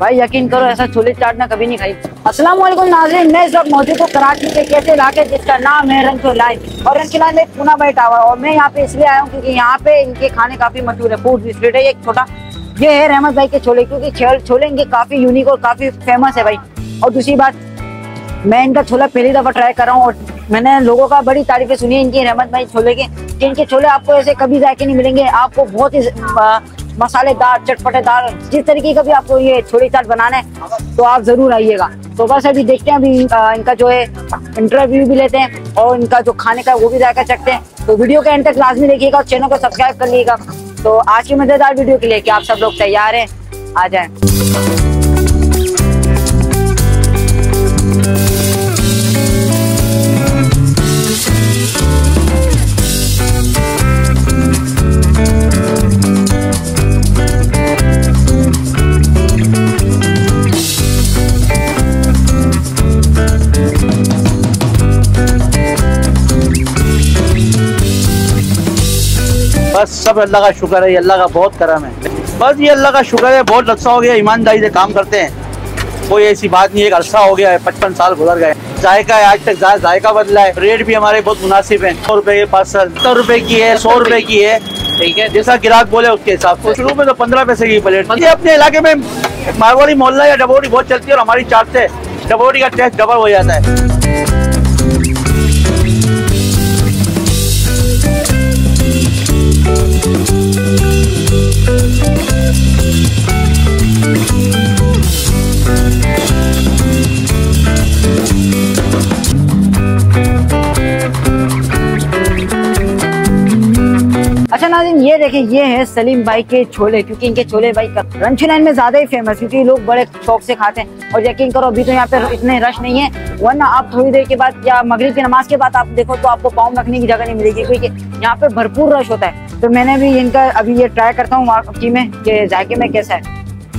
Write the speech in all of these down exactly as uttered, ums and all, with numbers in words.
भाई यकीन करो ऐसा छोले चाट ना कभी नहीं खाई। अस्सलाम वालेकुम नाज़रीन, मैं इस वक्त मौजूद हूँ कराची के कैसे इलाके जिसका नाम है रंगीलाई और रंगीलाई में पूना बाई टावर। और मैं यहाँ पे इसलिए आया हूँ क्योंकि यहाँ पे इनके खाने काफी मशहूर है। फूड स्ट्रीट है एक छोटा, ये है रहमत भाई के छोले, क्योंकि छोले इनके काफी यूनिक और काफी फेमस है भाई। और दूसरी बात, मैं इनका छोला पहली दफा ट्राई कर रहा हूँ और मैंने लोगों का बड़ी तारीफें सुनी है इनकी रहमत भाई छोले के, कि इनके छोले आपको ऐसे कभी जायके नहीं मिलेंगे। आपको बहुत ही मसालेदार चटपटेदार जिस तरीके का भी आपको ये छोले चाट बनाना है तो आप जरूर आइएगा। तो बस अभी देखते हैं, अभी आ, इनका जो है इंटरव्यू भी लेते हैं और इनका जो खाने का वो भी जायका चखते हैं। तो वीडियो के एंड तक लाजमी देखिएगा और चैनल को सब्सक्राइब कर लीजिएगा। तो आज की मजेदार वीडियो के लिए क्या आप सब लोग तैयार हैं? आ जाएं। बस सब अल्लाह का शुक्र है, अल्लाह का बहुत करम है। बस ये अल्लाह का शुक्र है, बहुत अच्छा हो गया, ईमानदारी से काम करते हैं, कोई ऐसी बात नहीं है। अरसा हो गया है, पचपन साल गुजर गए। जायका है, आज तक जायका बदला है। रेट भी हमारे बहुत मुनासिब है। सौ रुपए के पार्सल सत्तर रुपए की है, सौ रुपए की है, ठीक है, जैसा ग्राहक बोले उसके हिसाब से। शुरू में तो पंद्रह पैसे की प्लेट। ये अपने इलाके में मारवाड़ी मोहल्ला या डबोरी बहुत चलती है और हमारी चाट से डबोरी का टेस्ट डबल हो जाता है। अच्छा नाज़रीन, ये देखें, ये है सलीम भाई के छोले, क्योंकि इनके छोले भाई रंगीलाई में ज्यादा ही फेमस, क्योंकि लोग बड़े शौक से खाते हैं। और यकीन करो अभी तो यहाँ पे इतने रश नहीं है, वरना आप थोड़ी देर के बाद या मगरिब की नमाज के बाद आप देखो तो आपको पाँव रखने की जगह नहीं मिलेगी, क्योंकि यहाँ पे भरपूर रश होता है। तो मैंने भी इनका अभी ये ट्राई करता हूँ वाकई में कि जायके में कैसा है।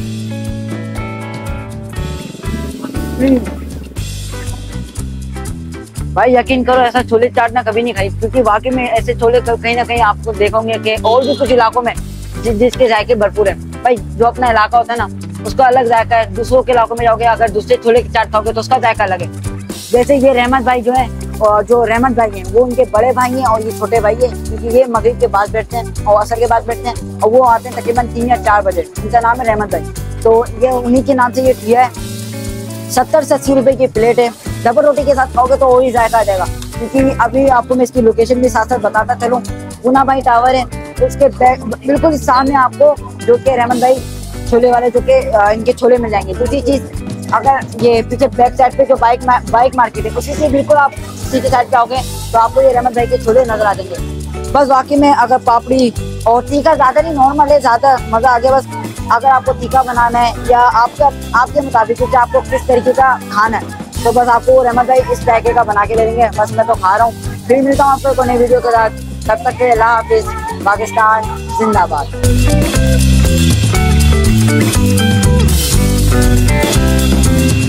भाई यकीन करो ऐसा छोले चाट ना कभी नहीं खाई, क्योंकि वाकई में ऐसे छोले कहीं ना कहीं आपको देखोगे कि और भी कुछ इलाकों में जि, जिसके जायके भरपूर है। भाई जो अपना इलाका होता है ना उसका अलग जायका है, दूसरों के इलाकों में जाओगे अगर दूसरे छोले की चाट खाओगे तो उसका जायका अलग है। जैसे ये रहमत भाई जो है, और जो रहमत भाई हैं वो उनके बड़े भाई हैं और ये छोटे भाई है, क्योंकि ये मगरिब के बाद बैठते हैं और असर के बाद बैठते हैं और वो आते हैं तकरीबन तीन या चार बजे। इनका नाम है रहमत भाई। तो ये उन्हीं के नाम से ये किया है। सत्तर से अस्सी रुपए की प्लेट है। डबल रोटी के साथ खाओगे तो और ही जायका आ जाएगा। क्योंकि अभी आपको मैं इसकी लोकेशन भी साथ साथ बताता चलूँ, पूना बाई टावर है, उसके बिल्कुल सामने आपको जो कि रहमत भाई छोले वाले जो कि इनके छोले मिल जाएंगे। दूसरी चीज, अगर ये पीछे बैक साइड पे जो बाइक बाइक मार्केट है उसी से बिल्कुल आप सीधे साइड पे आओगे तो आपको ये रहमत भाई के छोले नजर आ जाएंगे। बस वाकई में अगर पापड़ी और तीखा ज्यादा नहीं, नॉर्मल है, ज्यादा मजा आ गया। बस अगर आपको तीखा बनाना है या आपका आपके मुताबिक कि आपको किस तरीके का खाना है तो बस आपको रहमत भाई इस पैके का बना के ले लेंगे। बस मैं तो खा रहा हूँ। फिर मिलता हूँ आपको नई वीडियो के साथ, तब तक के अल्लाह हाफिज। पाकिस्तान जिंदाबाद।